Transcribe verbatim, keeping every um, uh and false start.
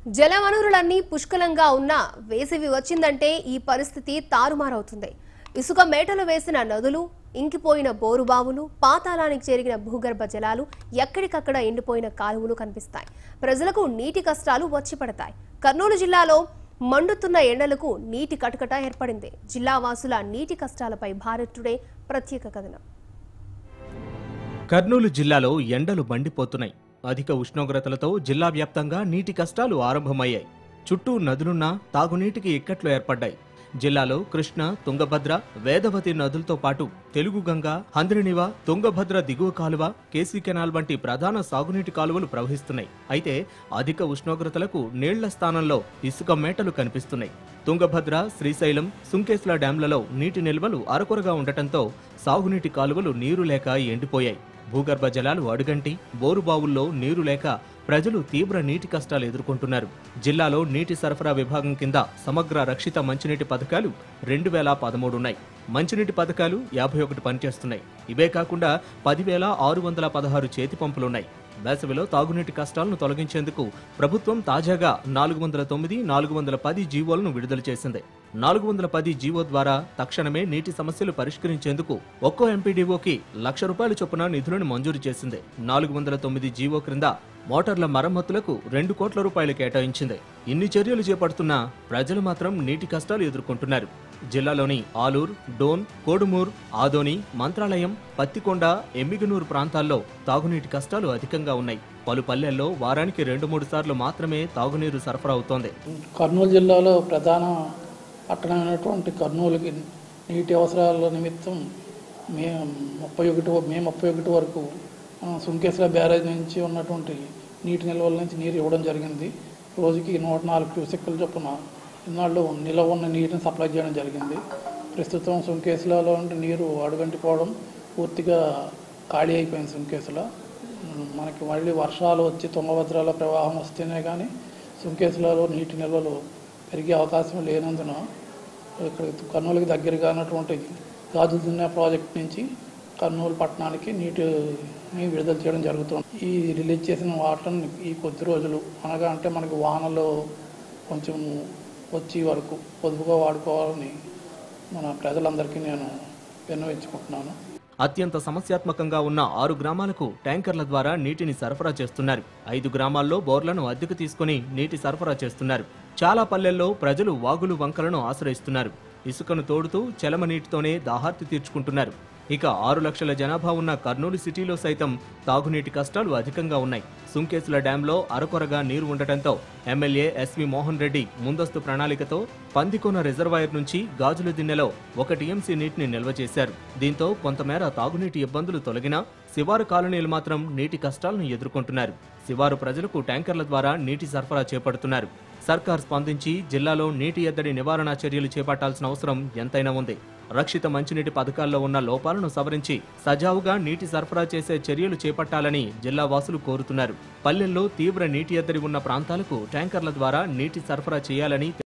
జలవనరులన్నీ పుష్కలంగా ఉన్నా వేసవి వచ్చిందంటే ఈ పరిస్థితి తారుమారవుతుంది. ఇసుక మేటలు వేసిన నదులు, ఇంకిపోయిన బోరుబావులు, పాతాళానికి చేరిన భూగర్భ జలాలు, ఎక్కడికక్కడ ఎండిపోయిన కాలువలు కనిపిస్తాయి. ప్రజలకు నీటి కష్టాలు వచ్చి పడతాయి. కర్నూలు జిల్లాలో మండుతున్న ఎండలకు నీటి కటకట ఏర్పడింది. జిల్లా వాసుల నీటి కష్టాలపై భారత్ టుడే ప్రత్యేక కథనం. కర్నూలు జిల్లాలో ఎండలు మండిపోతున్నాయి. అధిక ఉష్ణోగ్రతలతో జిల్లా వ్యాప్తంగా నీటి కష్టాలు ఆరంభమయ్యాయి. చుట్టూ నదులున్నా తాగునీటికి ఇక్కట్లు ఏర్పడ్డాయి. జిల్లాలో కృష్ణ, తుంగభద్ర, వేదవతి నదులతో పాటు తెలుగు గంగ, హంద్రినివ, తుంగభద్ర దిగువ కాలువ, కేసీ కెనాల్ వంటి ప్రధాన సాగునీటి కాలువలు ప్రవహిస్తున్నాయి. అయితే అధిక ఉష్ణోగ్రతలకు నీళ్ల స్థానంలో ఇసుక మేటలు కనిపిస్తున్నాయి. తుంగభద్ర, శ్రీశైలం, సుంకేశ్ల డ్యాంలలో నీటి నిల్వలు అరకొరగా ఉండటంతో సాగునీటి కాలువలు నీరు లేక ఎండిపోయాయి. భూగర్భ జలాలు అడుగంటి బోరుబావుల్లో నీరు లేక ప్రజలు తీవ్ర నీటి కష్టాలు ఎదుర్కొంటున్నారు. జిల్లాలో నీటి సరఫరా విభాగం కింద సమగ్ర రక్షిత మంచినీటి పథకాలు రెండు వేల పదమూడు ఉన్నాయి. మంచినీటి పథకాలు యాభై ఒకటి పనిచేస్తున్నాయి. ఇవే కాకుండా పదివేల ఆరు వందల పదహారు చేతి పంపులున్నాయి. వేసవిలో తాగునీటి కష్టాలను తొలగించేందుకు ప్రభుత్వం తాజాగా నాలుగు వందల తొమ్మిది నాలుగు వందల పది జీవోలను విడుదల చేసింది. నాలుగు వందల పది జీవో ద్వారా తక్షణమే నీటి సమస్యలు పరిష్కరించేందుకు ఒక్కో ఎంపీడీఓకి లక్ష రూపాయల చొప్పున నిధులను మంజూరు చేసింది. నాలుగు వందల తొమ్మిది జీవో క్రింద మోటార్ల మరమ్మతులకు రెండు కోట్ల రూపాయలు కేటాయించింది. ఇన్ని చర్యలు చేపడుతున్నా ప్రజలు మాత్రం నీటి కష్టాలు ఎదుర్కొంటున్నారు. జిల్లాలోని ఆలూర్, డోన్, కోడుమూర్, ఆదోని, మంత్రాలయం, పత్తికొండ, ఎమ్మిగనూరు ప్రాంతాల్లో తాగునీటి కష్టాలు అధికంగా ఉన్నాయి. పలు పల్లెల్లో వారానికి రెండు మూడు సార్లు మాత్రమే తాగునీరు సరఫరా అవుతోంది. కర్నూలు జిల్లాలో ప్రధాన పట్టణమైనటువంటి కర్నూలుకి నీటి అవసరాల నిమిత్తం మే ముప్పై ఒకటి మే ముప్పై ఒకటి వరకు సుంకేశ్వర బ్యారేజ్ నుంచి ఉన్నటువంటి నీటి నిల్వల నుంచి నీరు ఇవ్వడం జరిగింది. రోజుకి నూట నాలుగు క్యూసెక్కుల చొప్పున ఇన్నాళ్ళు నిల్వ ఉన్న నీటిని సప్లై చేయడం జరిగింది. ప్రస్తుతం సుంకేశ్వరలో నీరు అడుగంటిపోవడం పూర్తిగా ఖాళీ అయిపోయింది. సుంకేశ్వర మనకి మళ్ళీ వర్షాలు వచ్చి తుంగభద్రలో ప్రవాహం వస్తేనే కానీ సుంకేశ్వరలో నీటి నిల్వలు పెరిగే అవకాశం లేనందున ఇక్కడ కర్నూలుకి దగ్గరగా ఉన్నటువంటి గాజుదున్న ప్రాజెక్ట్ నుంచి కర్నూలు పట్టణానికి నీటిని విడుదల చేయడం జరుగుతుంది. ఈ రిలీజ్ చేసిన వాటర్ని ఈ కొద్ది రోజులు అనగా అంటే మనకి వానలు కొంచెం వచ్చే వరకు పొదుపుగా వాడుకోవాలని మన ప్రజలందరికీ నేను విన్నవించుకుంటున్నాను. అత్యంత సమస్యాత్మకంగా ఉన్న ఆరు గ్రామాలకు ట్యాంకర్ల ద్వారా నీటిని సరఫరా చేస్తున్నారు. ఐదు గ్రామాల్లో బోర్లను అద్దెకు తీసుకుని నీటి సరఫరా చేస్తున్నారు. చాలా పల్లెల్లో ప్రజలు వాగులు, వంకలను ఆశ్రయిస్తున్నారు. ఇసుకను తోడుతూ చెలమ నీటితోనే దాహార్తి తీర్చుకుంటున్నారు. ఇక ఆరు లక్షల జనాభా ఉన్న కర్నూలు సిటీలో సైతం తాగునీటి కష్టాలు అధికంగా ఉన్నాయి. సుంకేశ్ల డ్యాంలో అరకొరగా నీరు ఉండటంతో ఎమ్మెల్యే ఎస్వి మోహన్ రెడ్డి ముందస్తు ప్రణాళికతో పందికొన రిజర్వాయర్ నుంచి గాజుల దిన్నెలో ఒక టీఎంసీ నీటిని నిల్వ చేశారు. దీంతో కొంతమేర తాగునీటి ఇబ్బందులు తొలగినా శివారు కాలనీలు మాత్రం నీటి కష్టాలను ఎదుర్కొంటున్నారు. శివారు ప్రజలకు ట్యాంకర్ల ద్వారా నీటి సరఫరా చేపడుతున్నారు. సర్కార్ స్పందించి జిల్లాలో నీటి ఎద్దడి నివారణ చర్యలు చేపట్టాల్సిన అవసరం ఎంతైనా ఉంది. రక్షిత మంచినీటి పథకాల్లో ఉన్న లోపాలను సవరించి సజావుగా నీటి సరఫరా చేసే చర్యలు చేపట్టాలని జిల్లా వాసులు కోరుతున్నారు. పల్లెల్లో తీవ్ర నీటి ఎద్దడి ఉన్న ప్రాంతాలకు ట్యాంకర్ల ద్వారా నీటి సరఫరా చేయాలని